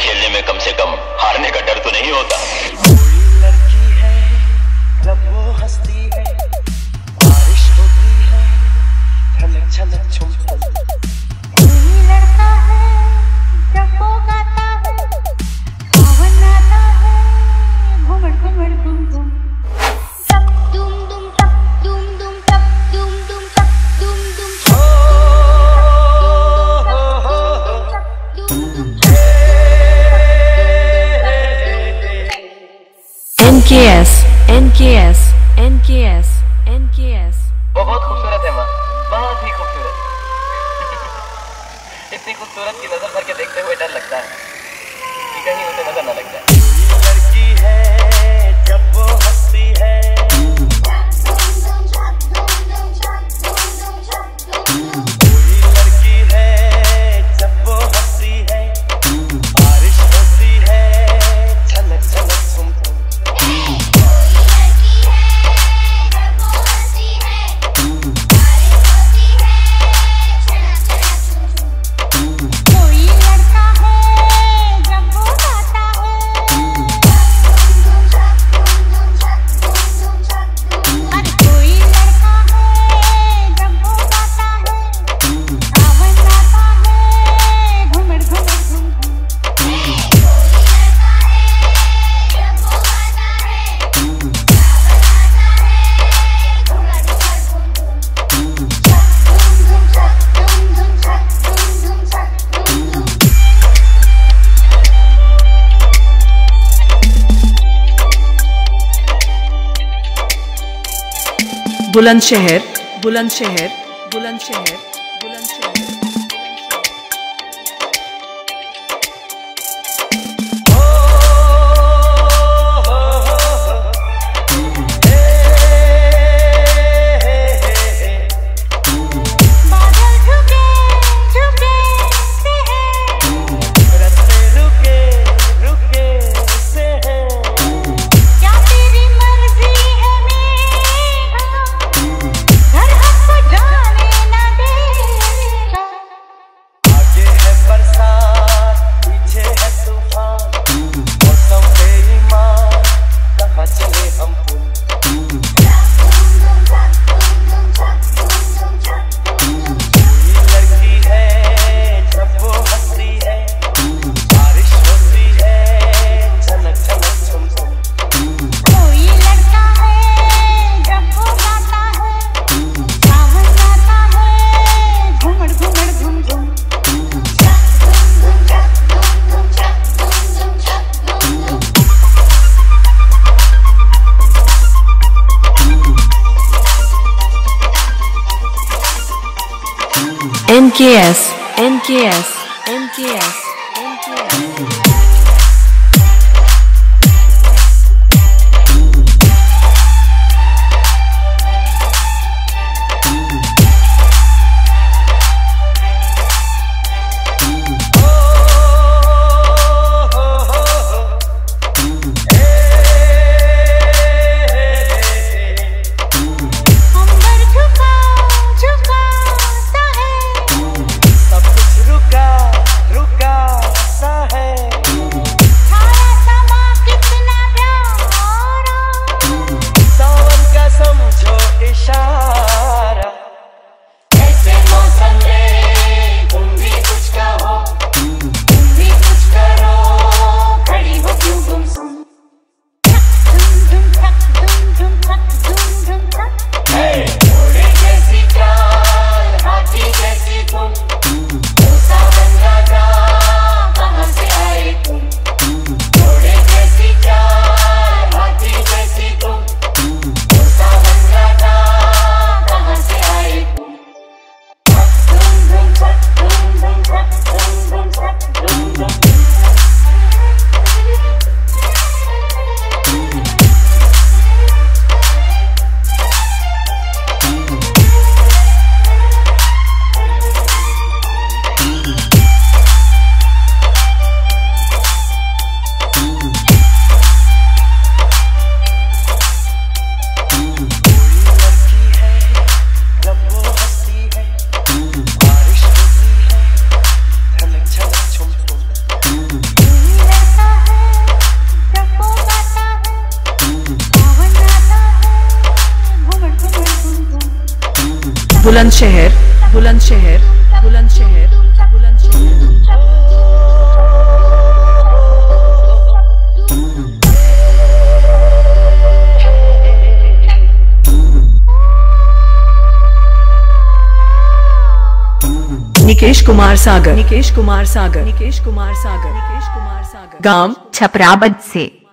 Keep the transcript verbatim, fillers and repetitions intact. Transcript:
खेलने में कम से कम हारने का डर तो नहीं होता। कोई लड़की है जब वो हंसती है, बारिश होती है छलक छलक छुम छुम। कोई लड़का है जब वो गाता है, सावन आता है घुमड़ घुमड़ घुम घुम। टक दुम दुम टक दुम दुम टक दुम दुम टक दुम दुम टक दुम दुम टक। N K S N K S N K S N K S वो बहुत खूबसूरत है माँ, बहुत ही खूबसूरत। इतनी खूबसूरत की नजर भर के देखते हुए डर लगता है कि कहीं उसे नजर न लग जाए। कोई लड़की है जब वो हंसती है, कोई लड़की है जब वो हंसती है, बारिश होती है छलक छलक छुम छुम। कोई लड़का है जब वो गाता है, अरे कोई लड़का है जब वो गाता है, सावन आता है घुमड़ घुमड़ घुम घुम। बुलंदशहर बुलंदशहर बुलंदशहर बुलंदशहर बादल झुके झुके से हैं, रस्ते रुके रुके से हैं, क्या तेरी मर्जी है मेरा, घर हमको जाने न देगा। आगे है बरसात पीछे है तूफान, मौसम बेईमान कहाँ चले हम पुल। कोई लड़की है जब वो हंसती है, बारिश होती है छलक छलक छुम छुम। कोई लड़का है जब वो गाता है, सावन आता है घुमड़ घुमड़ घुम घुम। N K S N K S N K S N K S अंबर झुका झुका सा है, सब कुछ रुका रुका बुलंदशहर बुलंदशहर बुलंदशहर बुलंदशहर निकेश कुमार सागर निकेश कुमार सागर निकेश कुमार सागर निकेश कुमार सागर गांव छपराबद से।